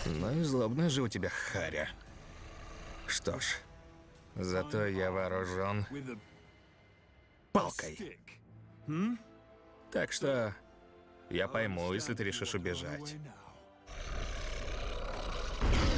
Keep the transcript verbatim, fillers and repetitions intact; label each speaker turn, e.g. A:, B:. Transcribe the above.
A: Ну и злобная же у тебя харя. Что ж, зато я вооружен палкой. Так что я пойму, если ты решишь убежать.